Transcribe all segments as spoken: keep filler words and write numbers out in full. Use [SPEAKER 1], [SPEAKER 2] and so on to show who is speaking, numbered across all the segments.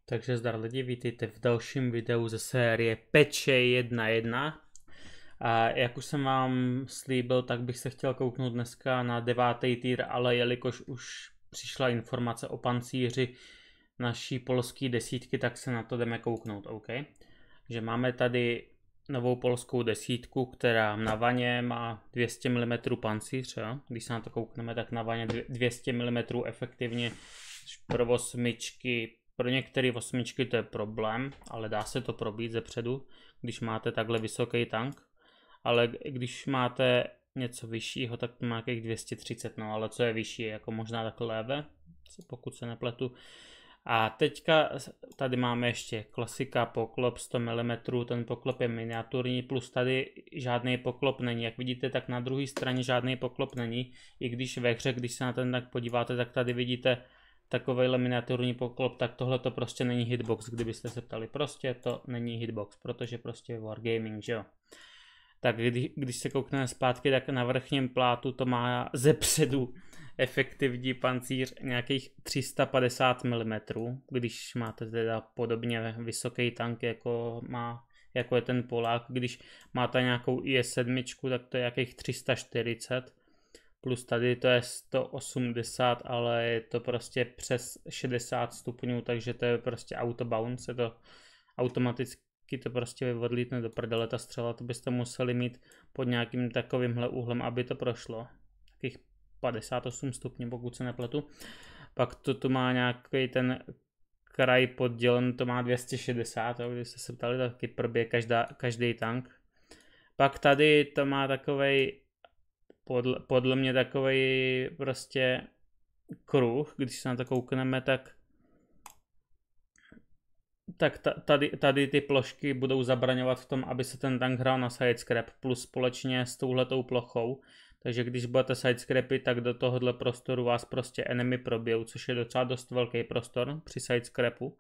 [SPEAKER 1] Takže zdar lidi, vítejte v dalším videu ze série Peče jedna jedna. A jak už jsem vám slíbil, tak bych se chtěl kouknout dneska na devátý tier, ale jelikož už přišla informace o pancíři naší polské desítky, tak se na to jdeme kouknout, OK? Že máme tady novou polskou desítku, která na vaně má dvě stě milimetrů pancíř, jo? Když se na to koukneme, tak na vaně dvě stě milimetrů efektivně pro osmičky. Pro některé osmičky to je problém, ale dá se to probít zepředu, když máte takhle vysoký tank. Ale když máte něco vyššího, tak to má nějakých dvě stě třicet, no ale co je vyšší, jako možná takhle léve, pokud se nepletu. A teďka tady máme ještě klasika poklop sto milimetrů, ten poklop je miniaturní, plus tady žádný poklop není. Jak vidíte, tak na druhé straně žádný poklop není, i když ve hře, když se na ten tank podíváte, tak tady vidíte takovejhle miniaturní poklop, tak tohle to prostě není hitbox, kdybyste se ptali, prostě to není hitbox, protože prostě je wargaming, že jo. Tak když, když se koukneme zpátky, tak na vrchním plátu to má zepředu efektivní pancíř nějakých tři sta padesát milimetrů, když máte teda podobně vysoký tank, jako, má, jako je ten Polák. Když máte nějakou I S sedm, tak to je nějakých tři sta čtyřicet, plus tady to je sto osmdesát, ale je to prostě přes šedesát stupňů, takže to je prostě autobounce, to automaticky to prostě odlítne do prdele ta střela, to byste museli mít pod nějakým takovýmhle úhlem, aby to prošlo. Takých padesát osm stupňů, pokud se nepletu. Pak to tu má nějaký ten kraj poddělen, to má dvě stě šedesát, jo, když jste se ptali, taky probije každá, každý tank. Pak tady to má takovej, podle, podle mě takovej prostě kruh, když se na to koukneme, tak tak tady, tady ty plošky budou zabraňovat v tom, aby se ten tank hrál na sidescrap plus společně s touhletou plochou. Takže když budete sidescrapy, tak do tohohle prostoru vás prostě enemy probijou, což je docela dost velký prostor při sidescrapu.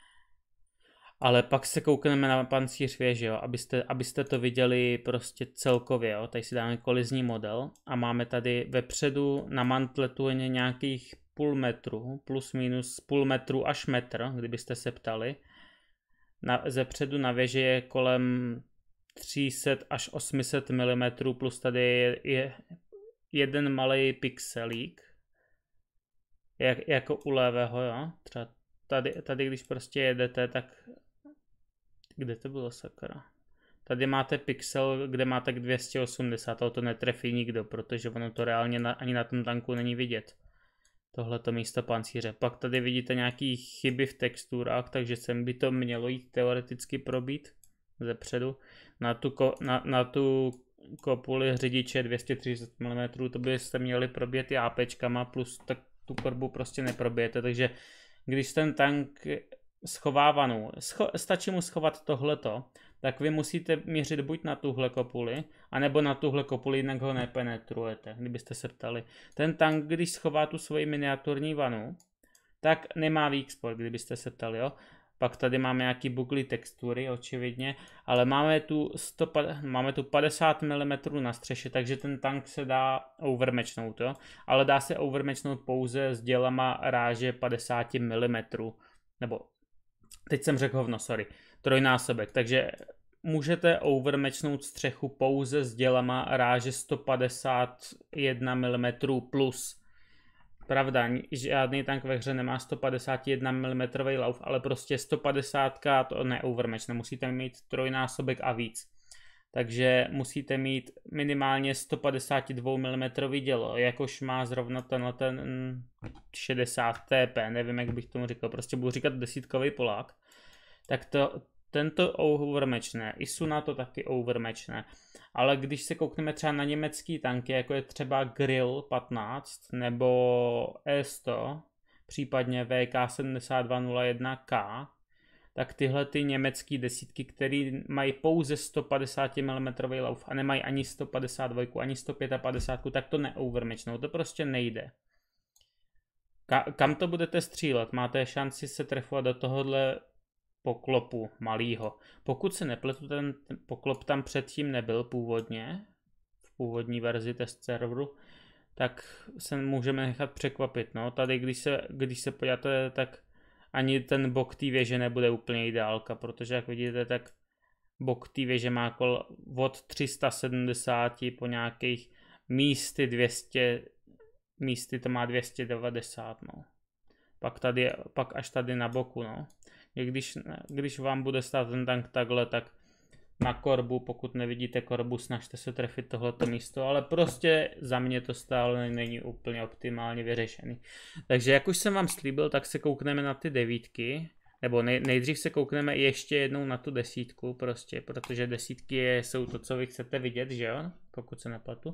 [SPEAKER 1] Ale pak se koukneme na pancíř věže, jo, abyste, abyste to viděli prostě celkově, jo. Tady si dáme kolizní model a máme tady vepředu na mantletu je nějakých půl metru, plus minus půl metru až metr, kdybyste se ptali. Na, zepředu na věži je kolem tři sta až osm set milimetrů, plus tady je, je jeden malý pixelík, jak, jako u levého, jo. Třeba tady, tady když prostě jedete, tak kde to bylo, sakra? Tady máte pixel, kde máte dvě stě osmdesát, ale to netrefí nikdo, protože ono to reálně na, ani na tom tanku není vidět. Tohleto místo pancíře. Pak tady vidíte nějaký chyby v texturách, takže sem by to mělo jít teoreticky probít zepředu. Na tu, ko, na, na tu kopuli řidiče dvě stě třicet milimetrů to byste měli probět i APčkama, plus tak tu korbu prostě neprobijete, takže když ten tank schová vanu, scho, stačí mu schovat tohleto, tak vy musíte měřit buď na tuhle kopuli, anebo na tuhle kopuli, jinak ho nepenetrujete, kdybyste se ptali. Ten tank, když schová tu svoji miniaturní vanu, tak nemá weak spot, kdybyste se ptali, jo. Pak tady máme nějaký buglý textury, očividně, ale máme tu, sto, máme tu padesát milimetrů na střeše, takže ten tank se dá overmatchnout, jo. Ale dá se overmatchnout pouze s dělama ráže padesát milimetrů, nebo teď jsem řekl hovno, sorry, trojnásobek, takže můžete overmatchnout střechu pouze s dělama ráže sto padesát jedna milimetrů plus. Pravda, žádný tank ve hře nemá sto padesát jedna milimetrů lauf, ale prostě sto padesát to neovermatch, musíte mít trojnásobek a víc. Takže musíte mít minimálně sto padesát dva milimetrů dělo, jakož má zrovna tenhle ten šedesát T P, nevím jak bych tomu říkal, prostě budu říkat desítkový Polák. Tak to, tento overmatchne, I S U na to taky overmatchne. Ale když se koukneme třeba na německý tanky, jako je třeba Grill patnáct nebo E sto, případně V K sedmdesát dva nula jedna K, tak tyhle ty německé desítky, které mají pouze sto padesát milimetrů lauf a nemají ani sto padesát dva, ani sto padesát pět, tak to neovermatchnou, to prostě nejde. Ka kam to budete střílet? Máte šanci se trefovat do tohohle poklopu malýho. Pokud se nepletu, ten, ten poklop tam předtím nebyl původně, v původní verzi test serveru, tak se můžeme nechat překvapit. No. Tady, když se, když se podíváte, tak ani ten bok té věže nebude úplně ideálka, protože jak vidíte, tak bok té věže má kol od tři sta sedmdesát po nějakých místy dvě stě, místy to má dvě stě devadesát, no. Pak tady, pak až tady na boku, no. Když, když vám bude stát ten tank takhle, tak na korbu, pokud nevidíte korbu, snažte se trefit tohleto místo, ale prostě za mě to stále není úplně optimálně vyřešený. Takže jak už jsem vám slíbil, tak se koukneme na ty devítky, nebo nej, nejdřív se koukneme ještě jednou na tu desítku, prostě, protože desítky je, jsou to, co vy chcete vidět, že jo, pokud se nepletu.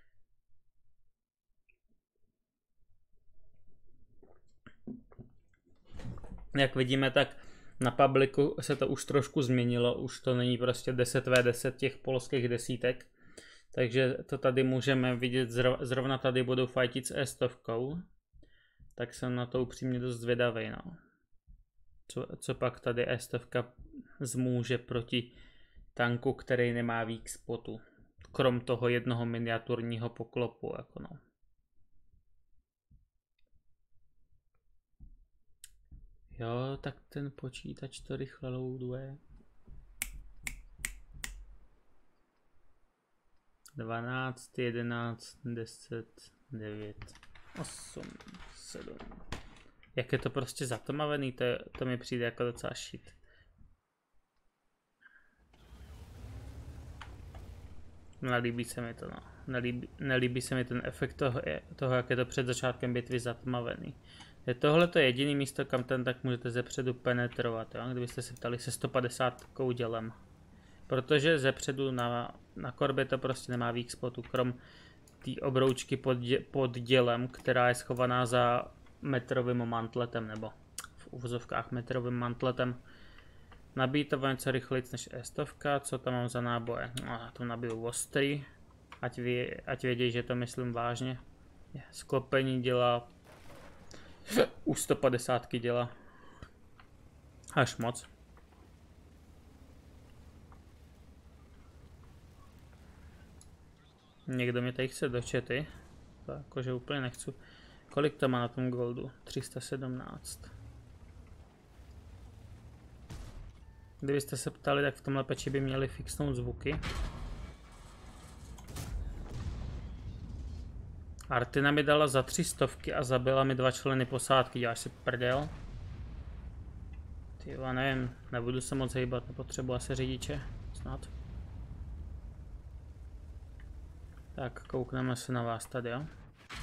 [SPEAKER 1] Jak vidíme, tak na publiku se to už trošku změnilo, už to není prostě deset na deset těch polských desítek. Takže to tady můžeme vidět, zrovna tady budou fightit s E sto. Tak jsem na to upřímně dost zvědavý, no. Co, co pak tady E sto zmůže proti tanku, který nemá weak spotu. Krom toho jednoho miniaturního poklopu, jako no. Jo, tak ten počítač to rychle loaduje. dvanáct, jedenáct, deset, devět, osm, sedm. Jak je to prostě zatomavený, to, to mi přijde jako docela shit. Nelíbí se mi to, no. Nelíbí, nelíbí se mi ten efekt toho, toho, jak je to před začátkem bitvy zatomavený. Tohle to je jediný místo, kam ten tak můžete zepředu penetrovat, jo? Kdybyste se ptali se sto padesát dělem. Protože zepředu na, na korbě to prostě nemá weak spotu, krom té obroučky pod, dě, pod dělem, která je schovaná za metrovým mantletem, nebo v uvozovkách metrovým mantletem. Nabíjí to něco rychlejc než E sto, co tam mám za náboje? No, já to nabiju ostrý, ať, vě, ať vědějí, že to myslím vážně. Sklopení dělá u sto padesát dělá až moc. Někdo mě tady chce do chaty, to jakože úplně nechci. Kolik to má na tom goldu? tři sta sedmnáct. Kdybyste se ptali, tak v tomhle peči by měli fixnout zvuky. Artina mi dala za tři stovky a zabila mi dva členy posádky, děláš si prdel? Tyva, nevím, nebudu se moc hejbat, nepotřebuji asi řidiče, snad. Tak, koukneme se na vás tady, jo.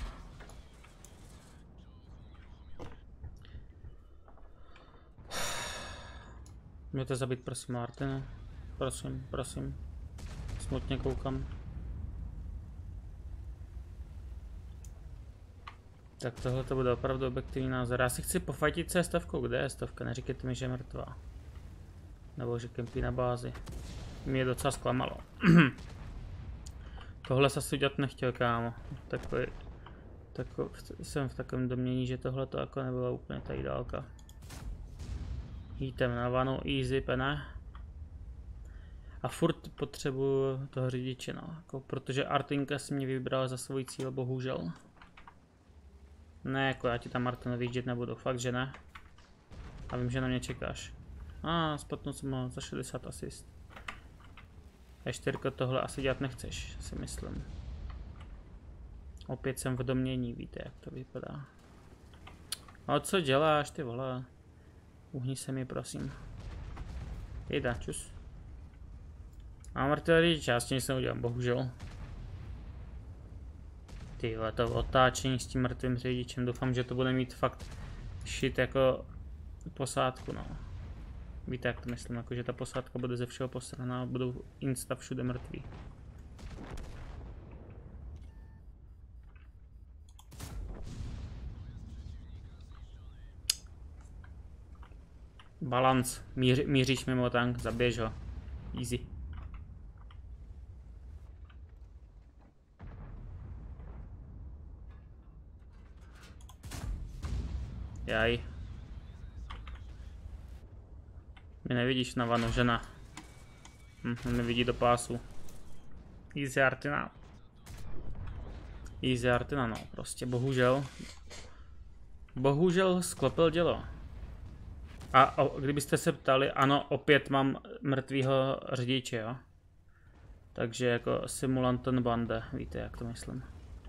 [SPEAKER 1] Můžete zabít, prosím, Artina. Prosím, prosím. Smutně koukám. Tak tohle to bude opravdu objektivní názor. Já si chci pofajtit se stovkou. Kde je stovka? Neříkejte mi, že je mrtvá. Nebo že kempí na bázi. Mě docela zklamalo. Tohle se asi udělat nechtěl, kámo. Takový, takový, jsem v takovém domění, že tohle to jako nebyla úplně ta ideálka. Jítem na vanu, easy, pene. A furt potřebuju toho řidiče, no. Jako, protože Artinka si mě vybrala za svůj cíl, bohužel. Ne, jako já ti tam, Martin, vyjíždět nebudu, fakt, že ne. A vím, že na mě čekáš. A ah, spotnul jsem ho za šedesát asist. E čtyři tohle asi dělat nechceš, si myslím. Opět jsem v domění, víte, jak to vypadá. A co děláš, ty vole? Uhni se mi, prosím. Jejda, čus. Mám artilerii, já s tím nic neudělám, bohužel. Tyhle, to otáčení s tím mrtvým řidičem, doufám, že to bude mít fakt shit jako posádku, no. Víte, jak to myslím, jako že ta posádka bude ze všeho posraná a budou insta všude mrtví. Balans, Míř, míříš mimo tank, zabiješ ho. Easy. Jaj. Mě nevidíš na vanu, žena. Hm, on nevidí do pásu. Easy Artina. Easy Artina, no, prostě bohužel. Bohužel sklopil dělo. A o, kdybyste se ptali, ano, opět mám mrtvýho řidiče, jo. Takže jako simulanten bande, víte, jak to myslím.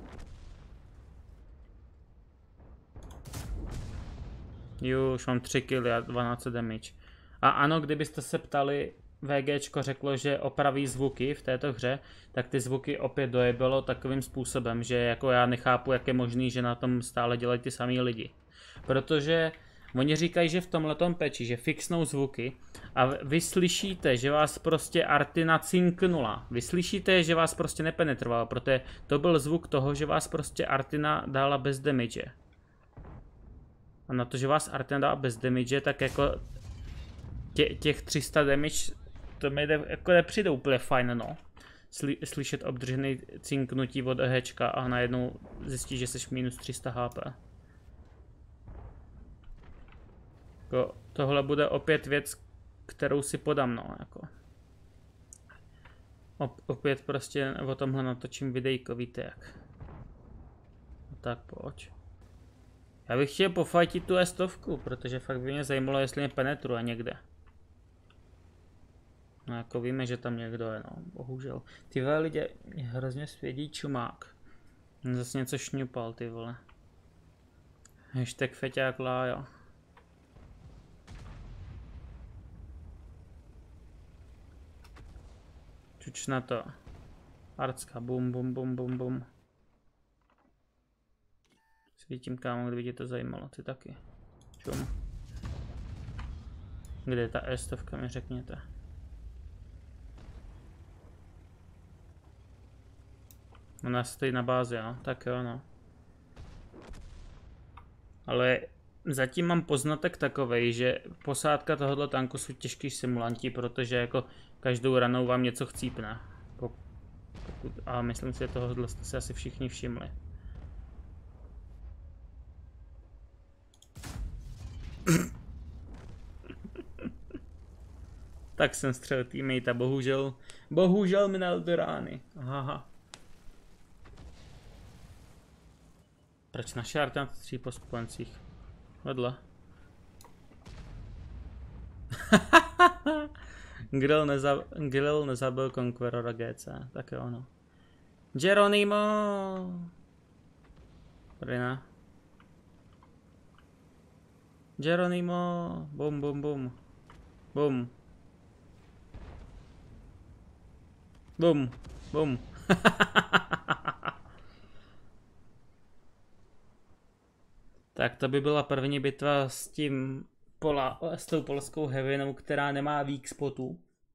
[SPEAKER 1] Jo, už mám tři killy a dvanáct damage. A ano, kdybyste se ptali, VGčko řeklo, že opraví zvuky v této hře, tak ty zvuky opět dojebalo takovým způsobem, že jako já nechápu, jak je možný, že na tom stále dělají ty samý lidi. Protože oni říkají, že v tomhletom peči, že fixnou zvuky a vy slyšíte, že vás prostě Artina cinknula. Vy slyšíte, že vás prostě nepenetrovalo, protože to byl zvuk toho, že vás prostě Artina dala bez damage. A na to, že vás Artina dala bez damage, tak jako tě, těch tři sta damage, to mi jde, jako nepřijde úplně fajn, no. Sly, slyšet obdržený cinknutí od EHčka a najednou zjistíš, že jsi minus tři sta H P. Jako, tohle bude opět věc, kterou si podám, no, jako. Op, opět prostě o tomhle natočím videjko, víte jak. No tak pojď. Já bych chtěl pofajtit tu estovku, protože fakt by mě zajímalo, jestli mě penetruje někde. No jako víme, že tam někdo je, no, bohužel. Ty vole lidi, mě hrozně svědí čumák. Zase něco šňupal, ty vole. Hashtag feťák lájo. Čuč na to. Arcka, bum, bum, bum, bum, bum. Svítím kámo, kdyby tě to zajímalo, ty taky. Čum. Kde je ta estovka, mi řekněte. Ona stojí na bázi, jo, tak jo, no. Ale zatím mám poznatek takovej, že posádka tohoto tanku jsou těžký simulanti, protože jako každou ranou vám něco chcípne. Pokud, a myslím si, že tohle jste si asi všichni všimli. Tak jsem střelil teammate a bohužel, bohužel mi nal do rány. Aha. Proč naše Artina stří po spojencích? Vedle. Grill, neza, Grill nezabil Conquerora G C, tak jo no. Geronimo! Rina. Geronimo! Bum bum bum. Bum. Bum. Bum. Tak to by byla první bitva s tím pola, s tou polskou heavinou, která nemá weak spotu.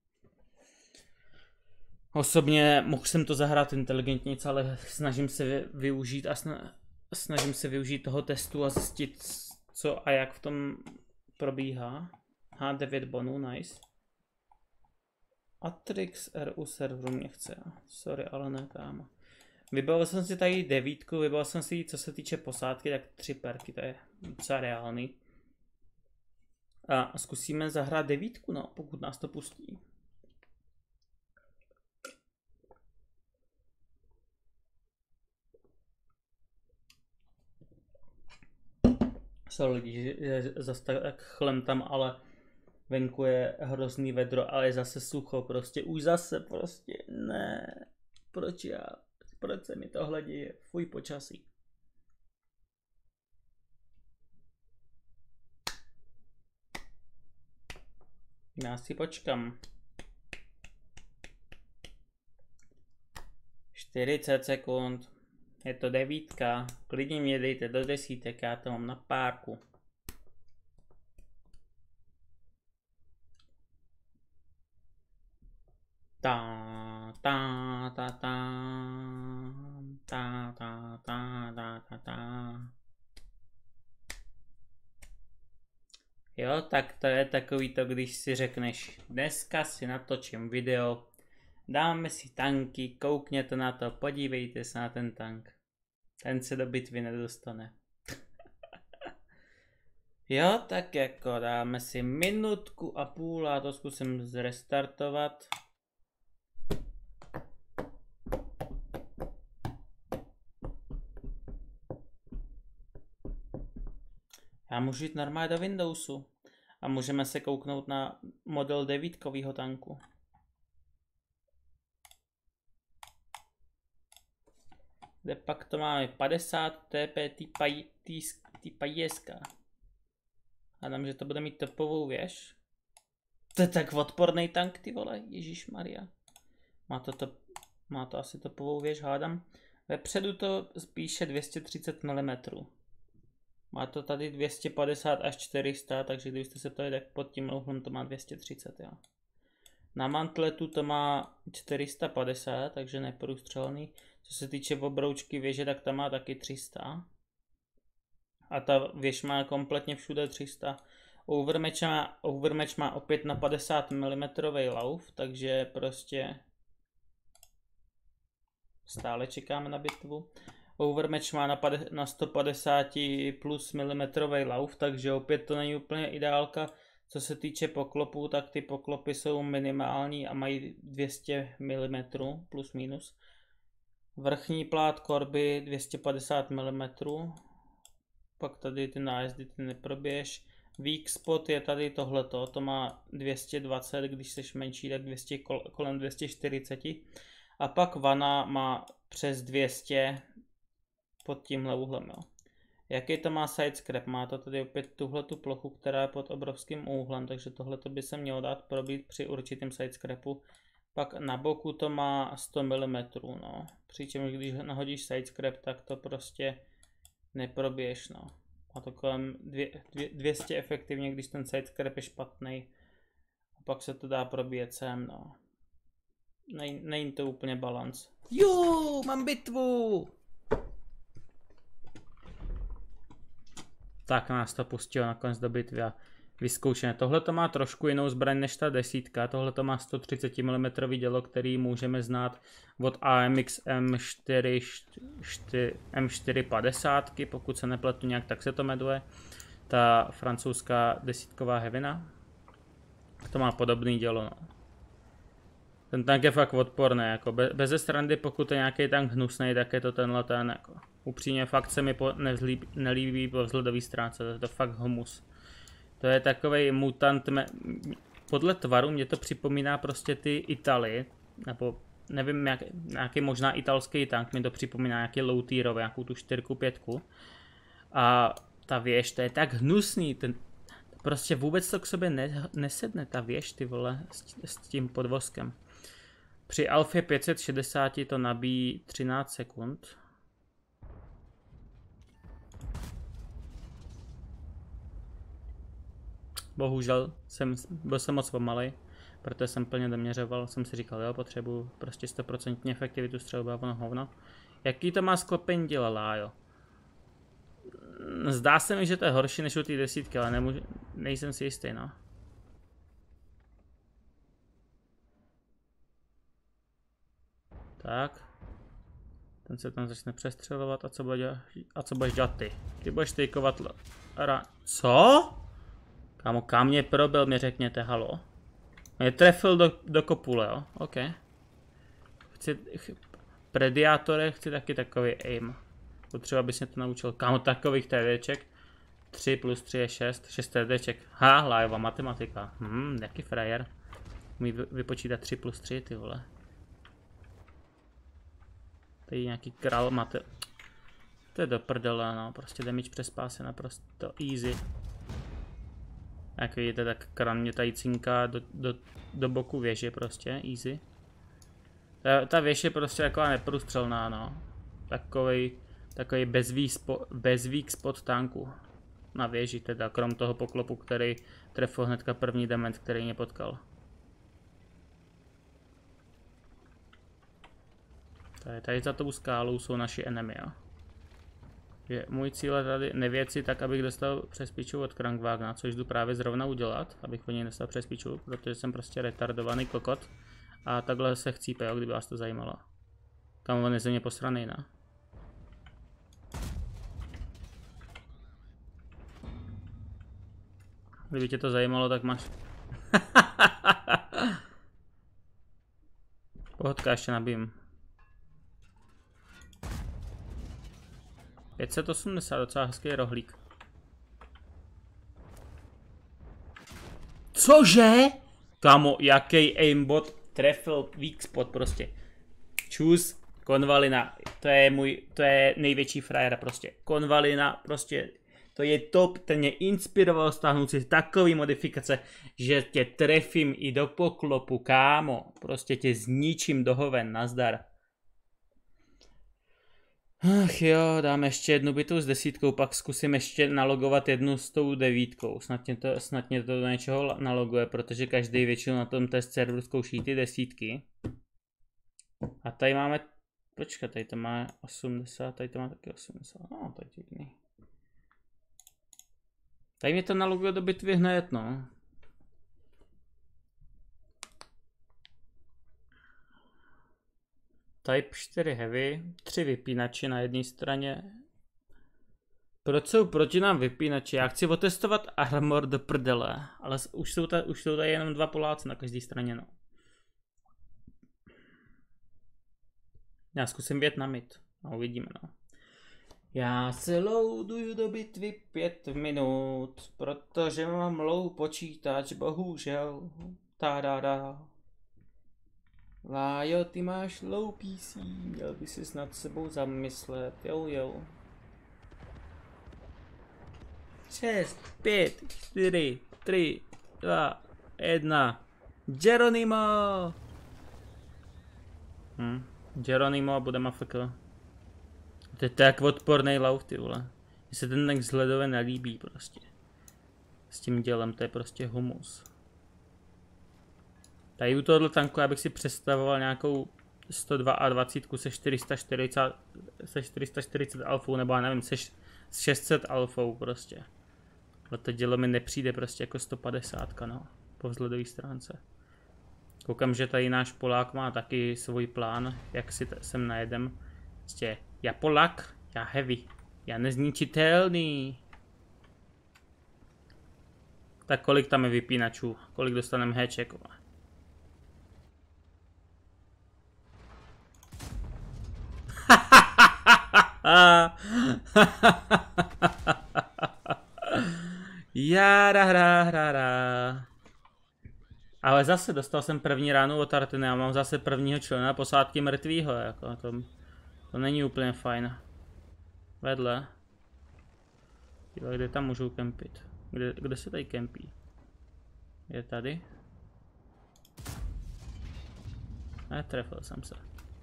[SPEAKER 1] Osobně mohl jsem to zahrát inteligentně, ale snažím se využít a snažím se využít toho testu a zjistit, co a jak v tom probíhá. H devět bonů, nice. Atrix R U serveru mě chce, sorry, ale ne kámo. Vybavil jsem si tady devítku, vybavil jsem si, co se týče posádky, tak tři perky, to je docela reálný. A zkusíme zahrát devítku, no, pokud nás to pustí. Sorry lidi, že zase tak chlem tam, ale venku je hrozný vedro, ale je zase sucho, prostě už zase prostě, ne, proč já, proč se mi tohle děje, fuj počasí. Já si počkám. čtyřicet sekund. Je to devítka. Klidně mě dejte do desítek, já to mám na párku. Ta ta ta ta ta ta ta ta ta ta. Jo, tak to je takový to, když si řekneš, dneska si natočím video, dáme si tanky, koukněte na to, podívejte se na ten tank. Ten se do bitvy nedostane. Jo, tak jako dáme si minutku a půl a to zkusím zrestartovat. Já můžu jít normálně do Windowsu. A můžeme se kouknout na model devítkovýho tanku. Kde pak to máme padesát T P typa Jeska. Hádám, že to bude mít topovou věž. To je tak odporný tank, ty vole, ježišmarja. Má to, to, má to asi topovou věž, hádám. Vepředu to spíše dvě stě třicet milimetrů. Má to tady dvě stě padesát až čtyři sta, takže kdybyste se ptali, tak pod tím úhlem to má dvě stě třicet, jo. Na mantletu to má čtyři sta padesát, takže neprůstřelný. Co se týče obroučky věže, tak ta má taky tři sta. A ta věž má kompletně všude tři sta. Overmatch má, overmatch má opět na padesát milimetrů lauf, takže prostě stále čekáme na bitvu. Overmatch má na, na sto padesát plus milimetrový lauf, takže opět to není úplně ideálka. Co se týče poklopů, tak ty poklopy jsou minimální a mají dvě stě milimetrů plus minus. Vrchní plát korby dvě stě padesát milimetrů. Pak tady ty nájezdy ty neproběž. Weak spot je tady tohleto, to má dvě stě dvacet, když jsi menší, tak dvě stě, kolem dvě stě čtyřicet. A pak vana má přes dvě stě pod tímhle úhlem, jo. Jaký to má side scrap? Má to tady opět tuhletu plochu, která je pod obrovským úhlem, takže tohle by se mělo dát probít při určitém side scrapu. Pak na boku to má sto milimetrů, no. Přičemž když nahodíš side scrap, tak to prostě neproběješ, no. Má to kolem dvě stě efektivně, když ten side scrap je špatný. A pak se to dá probíjet sem, no. Nej, není to úplně balans. Jo, mám bitvu! Tak nás to pustilo nakonec do bitvy a vyzkoušené. Tohle to má trošku jinou zbraň než ta desítka. Tohle to má sto třicet milimetrů dělo, který můžeme znát od A M X M čtyři, M čtyři padesát, pokud se nepletu nějak, tak se to jmenuje. Ta francouzská desítková hevina. To má podobný dělo, no. Ten tank je fakt odporný, jako be, beze srandy, pokud je nějaký tank hnusný, tak je to tenhle ten, jako upřímně fakt se mi po, nevzlíb, nelíbí po vzhledové stránce, to je to fakt humus. To je takovej mutant, me, podle tvaru mě to připomíná prostě ty Italy, nebo nevím, jak, nějaký možná italský tank, mi to připomíná nějaký low tierový, nějakou tu čtyřku, pětku. A ta věž, to je tak hnusný, ten, prostě vůbec to k sobě ne, nesedne, ta věž, ty vole, s, s tím podvozkem. Při alfě pět set šedesát to nabíjí třináct sekund. Bohužel jsem, byl jsem moc pomalej, protože jsem plně doměřoval, jsem si říkal, jo, potřebuji prostě sto procent efektivitu střelby a ono hovno. Jaký to má sklopení dělala, jo? Zdá se mi, že to je horší než u té desítky, ale nemůžu, nejsem si jistý, no. Tak. Ten se tam začne přestřelovat a co, bude, a co budeš dělat ty? Ty budeš tejkovat ra... Co? Kámo, kam mě probil, mi řekněte, halo. Mě trefil do, do kopule, jo? OK. Chci... Ch, Prediátore, chci taky takový aim. Potřeba bys mě to naučil. Kámo, takových TDček. tři plus tři je šest. šest TDček. Ha, live matematika. Hm, jaký frajer. Umí vypočítat tři plus tři, ty vole. Tady nějaký král mate. To je do prdele, no. Prostě damage přes pás je naprosto easy. Jak vidíte, tak kran mě tady cinká do, do, do boku věže prostě, easy. Ta, ta věž je prostě taková neprůstřelná, no. Takovej, takovej bezweak spot, bezweak spot tanku. Na věži teda, krom toho poklopu, který trefil hnedka první dement, který mě potkal. Tady, tady za tou skálou jsou naši enemy, jo. Je můj cíl je tady nevěci tak, abych dostal přes piču od Krankwagna, což jdu právě zrovna udělat, abych po něj dostal přes piču, protože jsem prostě retardovaný kokot. A takhle se chcípe, jo, kdyby vás to zajímalo. Kam on je ze mě posranej, ne? Kdyby tě to zajímalo, tak máš... Pohodka, ještě nabím. pět set osmdesát, docela hezký rohlík. Cože? Kamo, jaký aimbot trefil weak spot prostě. Čus, konvalina, to je můj, to je největší frajer prostě. Konvalina prostě, to je top, ten mě inspiroval stáhnout si takový modifikace, že tě trefím i do poklopu, kámo. Prostě tě zničím do hoven, nazdar. Ach jo, dám ještě jednu bitu s desítkou, pak zkusím ještě nalogovat jednu s tou devítkou. Snad mě to, snad mě to do něčeho naloguje, protože každý většinou na tom test serveru zkouší ty desítky. A tady máme, počkat, tady to má osmdesát, tady to má taky osmdesát, no to je divný. Tady mě to naloguje do bitvy hned, no. Type čtyři heavy, tři vypínači na jedné straně. Proč jsou proti nám vypínači? Já chci otestovat armor do prdele, ale už jsou, ta, už jsou tady jenom dva Poláci na každé straně, no. Já zkusím vjet na mid a uvidíme, no. Já se loaduju do bitvy pět minut, protože mám low počítač, bohužel. Ta-da-da. Lájo, ty máš low P C, měl by si nad sebou zamyslet, jo jo. šest, pět, čtyři, tři, dva, jedna. Geronimo! Hm, Geronimo a budeme A F K. To je tak odporný lauf, ty vole. Mně se ten tak vzhledově nelíbí prostě. S tím dělem, to je prostě humus. Tady u tohohle tanku já bych si představoval nějakou sto dvacet dva se čtyři sta čtyřicet, se čtyři sta čtyřicet alfou, nebo já nevím, se šest set alfou prostě. Ale to dělo mi nepřijde prostě jako sto padesát, no, po vzhledové stránce. Koukám, že tady náš Polák má taky svůj plán, jak si sem najedem. Prostě, já Polák, já heavy, já nezničitelný. Tak kolik tam je vypínačů, kolik dostaneme héček? Jára, hra, hra, hra. Ale zase dostal jsem první ránu od Artiny a mám zase prvního člena posádky mrtvýho, jako to, to není úplně fajn. Vedle. Jo, kde tam můžou kempit? Kde, kde se tady kempí? Je tady? Ne, trefil jsem se.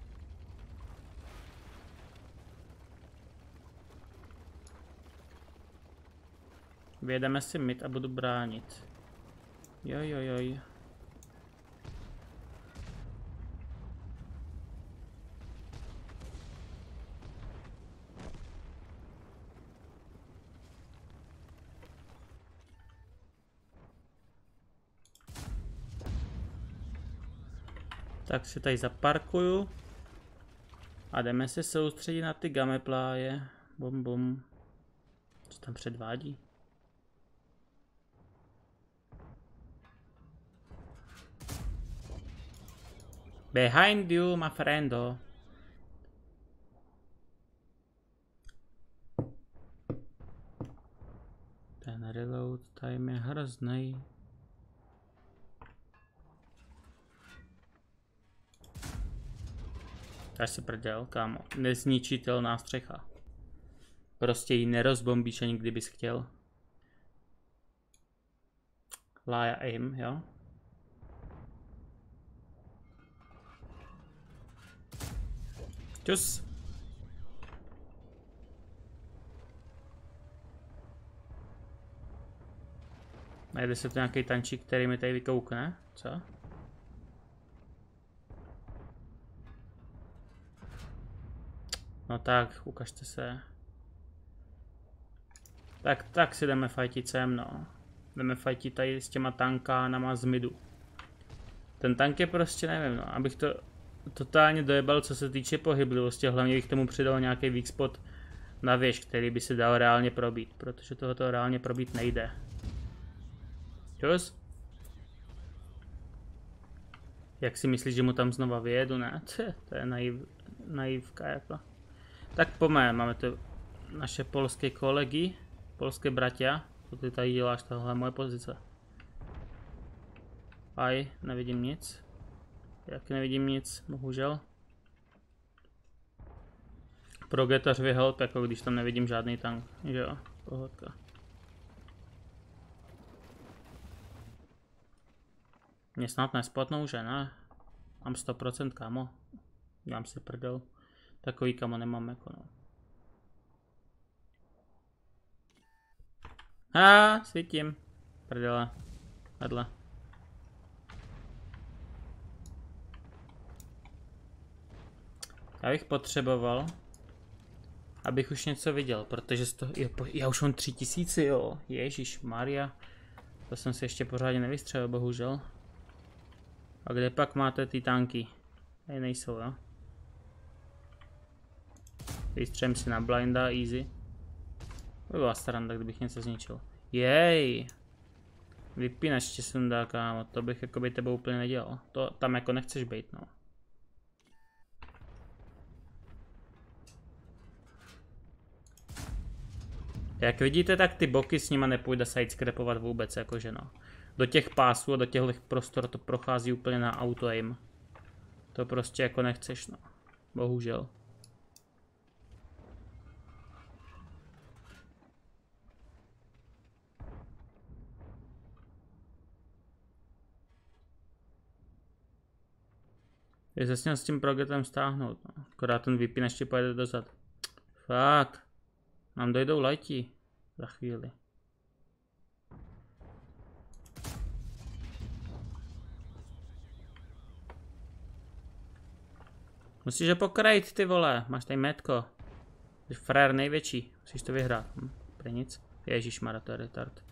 [SPEAKER 1] Vyjedeme si mid a budu bránit. Joj, joj, joj. Tak si tady zaparkuju. A jdeme se soustředit na ty gamepláje. Bum bum. Co tam předvádí? Behind you, my friendo. Ten reload time je hrozný. Až se prdel, kámo. Nezničitelná střecha. Prostě ji nerozbombíš ani kdybys chtěl. Lája aim, jo? Čus. Najde se tu nějaký tančík, který mi tady vykoukne, co? No tak, ukažte se. Tak, tak si jdeme fajtit sem, no. Jdeme fajtit tady s těma tankánama z midu. Ten tank je prostě, nevím, no, abych to totálně dojebal, co se týče pohyblivosti, hlavně bych tomu přidal nějaký weak spot na věž, který by se dal reálně probít, protože tohoto reálně probít nejde. Čus? Jak si myslíš, že mu tam znova vyjedu, ne? To je naiv, naivka jako. Tak pojďme, máme tu naše polské kolegy, polské bratia. Co ty tady děláš, tohle je moje pozice. Aj, nevidím nic. Jak nevidím nic, bohužel. Progetař vyhelp, jako když tam nevidím žádný tank, že jo, pohodka. Mě snad nespotnou, že ne? Mám sto procent kamo. Dám si prdel. Takový kamo nemám jako no. A svítím. Prdele. Vedle. Já bych potřeboval, abych už něco viděl, protože to, jo, já už mám tři tisíce, jo. Ježíš Maria. To jsem si ještě pořádně nevystřelil, bohužel. A kde pak máte ty tanky? Tady nejsou, jo? Vystřelím si na blinda, easy. To byla staranda, kdybych něco zničil. Jej! Vypínač tě sundá, kámo, to bych jako by tebou úplně nedělal. To tam jako nechceš být, no. Jak vidíte, tak ty boky s nima nepůjde sidescrapovat vůbec, jakože no. Do těch pásů a do těchto prostor to prochází úplně na auto aim. To prostě jako nechceš, no. Bohužel. Je se směl s tím progetem stáhnout, no. Akorát ten vypínač ti pojede dozad. Fakt. Nám dojdou lajti. Za chvíli. Musíš ho pokrajit, ty vole. Máš tady metko. Jsi frér největší. Musíš to vyhrát. Hm, pro nic. Ježišmarja, to je retard.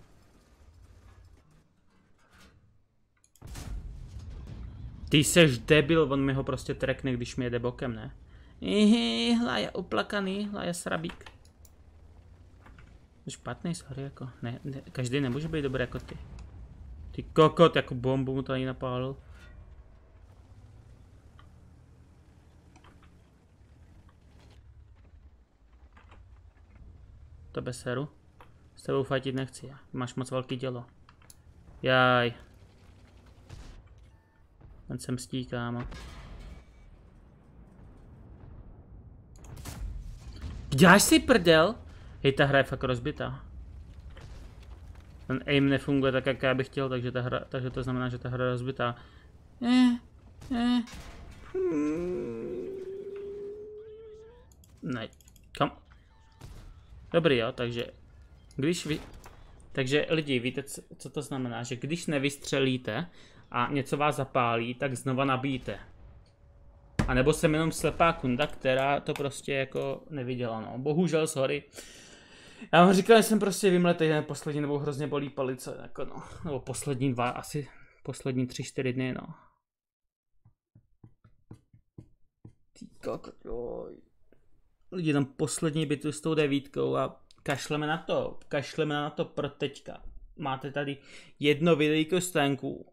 [SPEAKER 1] Ty seš debil, on mi ho prostě trekne, když mi jede bokem, ne? Ihi, hlaja uplakaný, hlaja srabík. Špatný, sorry, jako. Ne, ne, každý nemůže být dobrý jako ty. Ty kokot, jako bombu mu to ani napálil. To bez seru. S tebou fajtit nechci, já. Máš moc velký dělo. Jaj. Ten se mstí, kámo. Děláš si prdel? Hej, ta hra je fakt rozbitá. Ten aim nefunguje tak, jak já bych chtěl, takže, ta hra, takže to znamená, že ta hra je rozbitá. Eh, eh. Ne, kam? Dobrý, jo, takže když vy... Takže lidi, víte, co, co to znamená? Že když nevystřelíte a něco vás zapálí, tak znova nabíjíte. A nebo jsem jenom slepá kunda, která to prostě jako neviděla, no. Bohužel, sorry. Já vám říkal, že jsem prostě vymletej, že poslední nebo hrozně bolí palice, jako no. Nebo poslední dva, asi poslední tři, čtyři dny, no. Ty kokot, joj. Lidi, tam poslední bitvu s tou devítkou a kašleme na to, kašleme na to pro teďka. Máte tady jedno videjko z tanku.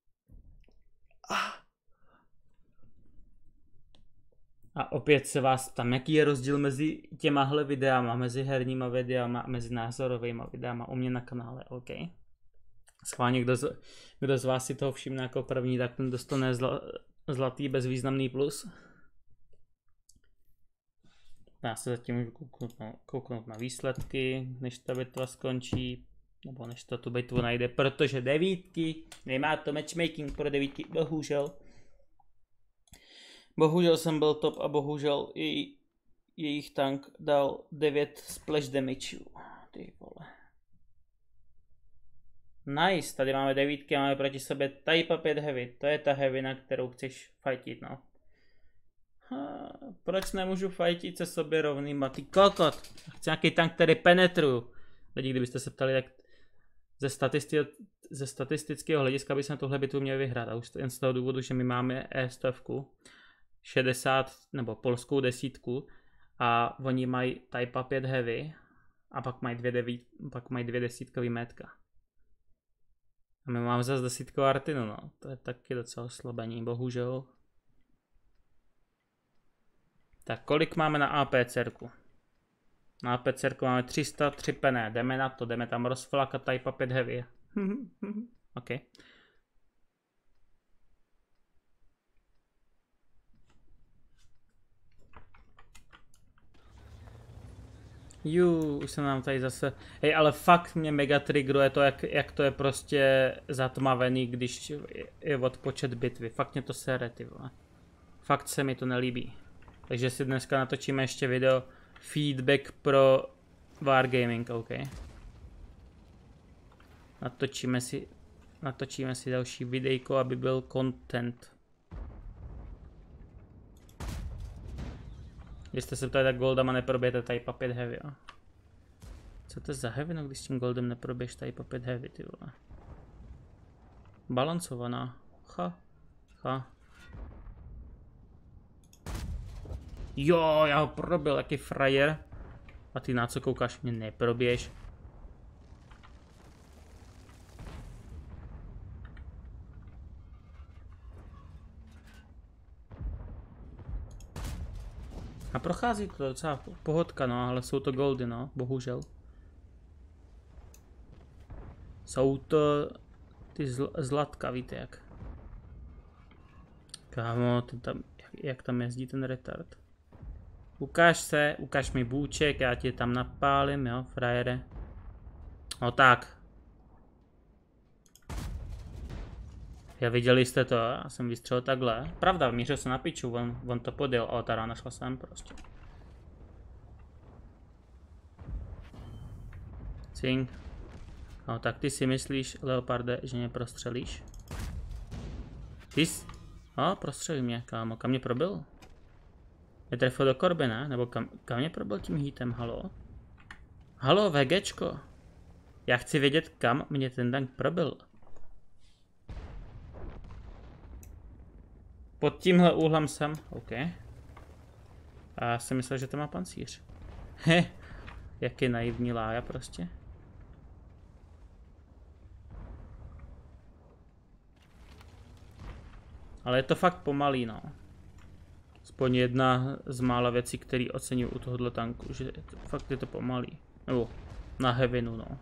[SPEAKER 1] A opět se vás tam, jaký je rozdíl mezi těmahle videama, mezi herníma videama a mezi názorovými videama u mě na kanále, OK? Schválně, kdo z, kdo z vás si toho všimne jako první, tak ten dostane zla, zlatý bezvýznamný plus. Já se zatím můžu kouknout na, kouknout na výsledky, než ta bitva skončí, nebo než to tu bitvu najde, protože devítky, nemá to matchmaking pro devítky, bohužel. Bohužel jsem byl top a bohužel jej, jejich tank dal devět splash damage. Ty vole. Nice, tady máme devítky a máme proti sobě Type pět Heavy. To je ta heavy, na kterou chceš fightit, no. Ha, proč nemůžu fightit se sobě rovnýma? Ty kokot. Chci nějaký tank, který penetruju. Lidi, kdybyste se ptali, jak ze, statisti ze statistického hlediska by jsme tohle bitvu měli vyhrát. A už jen z toho důvodu, že my máme E stovku. šedesát nebo polskou desítku a oni mají Type pět Heavy a pak mají dvě, devít, pak mají dvě desítkový métka. A my máme zase desítkovou Artinu, no. To je taky docela slabení, bohužel. Tak kolik máme na APCerku? Na APCerku máme tři sta tři pené, jdeme na to, jdeme tam rozflakat Type pět Heavy. OK. Jú, už se nám tady zase... Hej, ale fakt mě mega triggeruje to, jak, jak to je prostě zatmavený, když je odpočet bitvy. Fakt mě to sere, ty vole. Fakt se mi to nelíbí. Takže si dneska natočíme ještě video feedback pro Wargaming, OK. Natočíme si, natočíme si další videjko, aby byl content. Když jste se ptali, tak goldama neprobijete Type pět Heavy, jo. Co to je za heavy, no když s tím goldem neproběž Type pět Heavy, ty vole. Balancovaná. Ha. Ha. Jo, já ho probil, jaký frajer. A ty na co koukáš, mě neproběž. A prochází to docela pohodka, no, ale jsou to goldy, no, bohužel. Jsou to ty zl zlatka, víte jak. Kámo, ten tam, jak, jak tam jezdí ten retard. Ukáž se, ukáž mi bůček, já tě tam napálím, jo, frajere. No tak. Já viděli jste to, já jsem vystřelil takhle. Pravda, mířil se na piču, on, on to podjel, ale ta rána šla sem prostě. Cink. No tak ty si myslíš, Leoparde, že mě prostřelíš? Ty jsi? No, prostřelí mě, kámo, kam mě probil? Mě trefil do korby, ne? Nebo kam, kam mě probil tím hitem, halo? Halo, VGčko. Já chci vědět, kam mě ten tank probil. Pod tímhle úhlem jsem, OK. A já jsem myslel, že to má pancíř. He, jaký naivní lája prostě. Ale je to fakt pomalý, no. Aspoň jedna z mála věcí, které oceňuji u tohohle tanku, že to, fakt je to pomalý. Nebo na heavinu, no.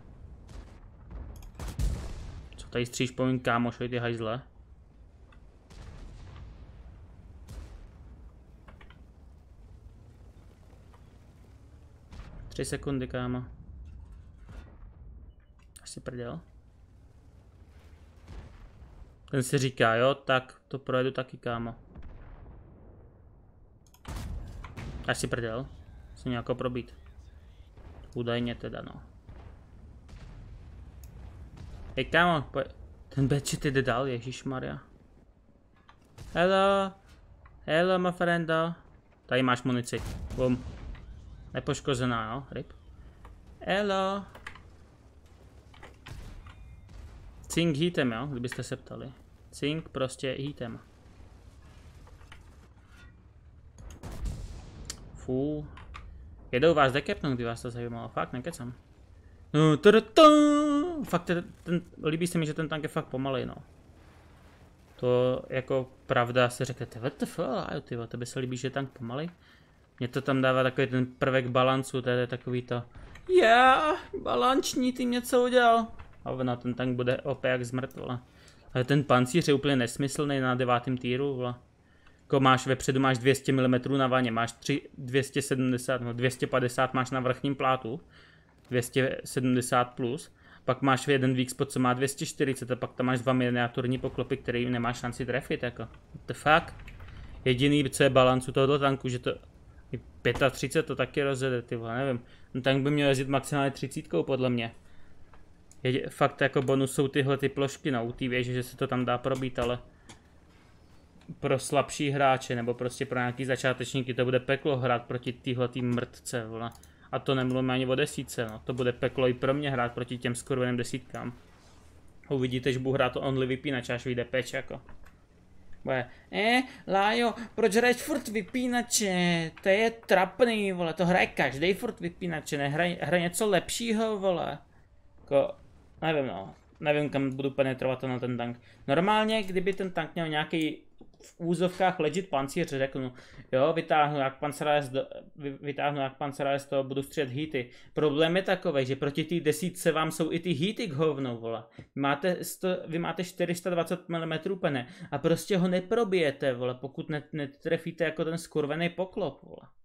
[SPEAKER 1] Co tady stříš po mým kámošovi, ty hajzle? Tři sekundy, kámo. Až si prdel. Ten si říká, jo, tak to projedu taky, kámo. Až si prdel. Musím nějakou probít. Údajně teda, no. Hej, kámo, ten bedshit jde dál, ježišmarja. Hello. Hello, my friendo. Tady máš munici. Bum. Nepoškozená, jo, ryb. Hello. Cink hitem, jo, kdybyste se ptali. Cink prostě hitem. Fú. Jedou vás dekepnout, kdyby vás to zajímalo. Fakt, nekecam. No, fakt, ten, ten, líbí se mi, že ten tank je fakt pomalej, no. To jako pravda si řeknete, what the fuck, tyvo, tebe se líbí, že je tank pomalej? Mně to tam dává takový ten prvek balancu, to je takový to, já, balanční, ty něco udělal. A ono, ten tank bude opět jak zmrt, vole. Ale ten pancíř je úplně nesmyslný na devátém týru, vole. Jako máš vepředu, máš dvě stě milimetrů na vaně, máš tři, dvě stě sedmdesát, no dvě stě padesát máš na vrchním plátu, dvě stě sedmdesát plus, pak máš jeden weak spot, co má dvě stě čtyřicet a pak tam máš dva miniaturní poklopy, který nemáš šanci trefit, jako. What the fuck? Jediný, co je balancu tohoto tanku, že to třicet pět to taky rozjede, ty vole, nevím. No tank by měl jezdit maximálně třicítkou podle mě. Je, fakt jako bonus jsou tyhle ty plošky, no, u té věže, že se to tam dá probít, ale pro slabší hráče, nebo prostě pro nějaký začátečníky to bude peklo hrát proti téhletý mrtce, vole. A to nemluvíme ani o desítce, no, to bude peklo i pro mě hrát proti těm skurveným desítkám. Uvidíte, že budu hrát to only vypínač, až vyjde peč, jako. Bude, eh, Lájo, proč hraješ furt vypínače, to je trapný, vole, to hraje každý furt vypínače, nehraj, hraje něco lepšího, vole. Jako, nevím, no, nevím, kam budu penetrovat na ten tank. Normálně, kdyby ten tank měl nějaký v úzovkách legit pancíř, řeknu, jo, vytáhnu jak Panzerhaus, vytáhnu jak Panzerhaus, to budu střílet hity. Problém je takový, že proti té desítce vám jsou i ty hity k hovnu, vole. Máte sto, vy máte čtyři sta dvacet milimetrů pene a prostě ho neprobijete, vole, pokud net, netrefíte jako ten skurvený poklop, vole.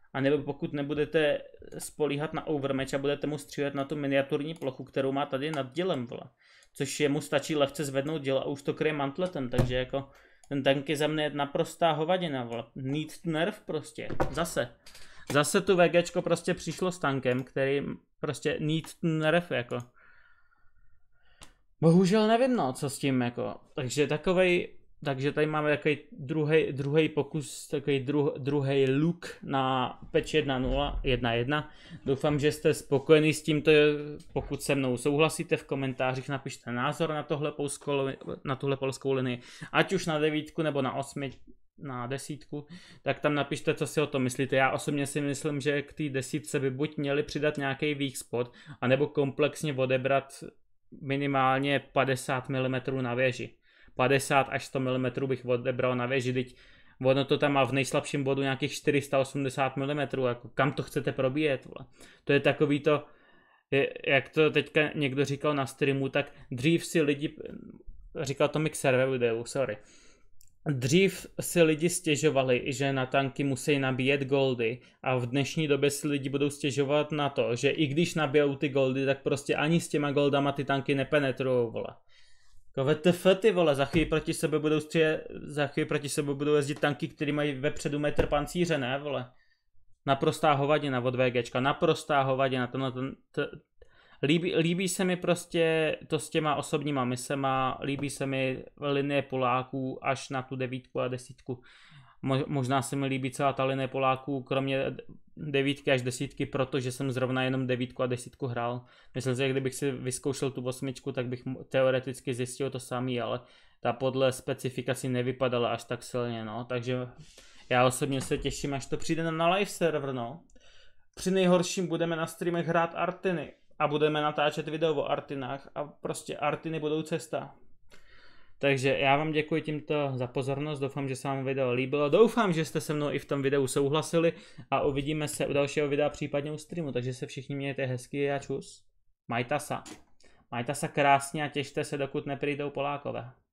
[SPEAKER 1] A nebo pokud nebudete spolíhat na overmatch a budete mu střílet na tu miniaturní plochu, kterou má tady nad dělem, vole. Což jemu stačí lehce zvednout dělo a už to kryje mantletem, takže jako ten tank je za mě naprostá hovadina, vole. Need to nerf prostě, zase. Zase tu VGčko prostě přišlo s tankem, který prostě need to nerf, jako. Bohužel nevím, no, co s tím, jako. Takže takovej, takže tady máme takový druhý, druhý pokus, takový dru, druhý look na patch jedna nula jedna jedna. Doufám, že jste spokojení s tímto, pokud se mnou souhlasíte, v komentářích napište názor na tohle polskou, na tuhle polskou linii, ať už na devítku nebo na osmi, na desítku, tak tam napište, co si o tom myslíte. Já osobně si myslím, že k té desítce by buď měli přidat nějaký weak spot, anebo komplexně odebrat minimálně padesát milimetrů na věži. padesát až sto milimetrů bych odebral na věži, teď ono to tam má v nejslabším bodu nějakých čtyři sta osmdesát milimetrů, jako kam to chcete probíjet, vole. To je takový to, je, jak to teďka někdo říkal na streamu, tak dřív si lidi, říkal to Mixer ve videu, sorry, dřív si lidi stěžovali, že na tanky musí nabíjet goldy a v dnešní době si lidi budou stěžovat na to, že i když nabijou ty goldy, tak prostě ani s těma goldama ty tanky nepenetrujou, vole. Jako V T F, ty vole, za chvíli proti sebe budou stře... za chvíli proti sebe budou jezdit tanky, které mají vepředu metr pancíře, ne, vole. Naprostá hovadina od VGčka, naprostá hovadina, to, to, to, líbí, líbí se mi prostě to s těma osobníma misema, líbí se mi linie Poláků až na tu devítku a desítku. Mo, možná se mi líbí celá ta linie Poláků, kromě devítky až desítky, protože jsem zrovna jenom devítku a desítku hrál. Myslím si, že kdybych si vyzkoušel tu osmičku, tak bych teoreticky zjistil to samý, ale ta podle specifikací nevypadala až tak silně, no. Takže já osobně se těším, až to přijde na live server, no. Při nejhorším budeme na streamech hrát Artiny a budeme natáčet video o Artinách a prostě Artiny budou cesta. Takže já vám děkuji tímto za pozornost, doufám, že se vám video líbilo, doufám, že jste se mnou i v tom videu souhlasili a uvidíme se u dalšího videa, případně u streamu, takže se všichni mějte hezky a čus. Majta sa. Majta sa krásně a těšte se, dokud nepřijdou Polákové.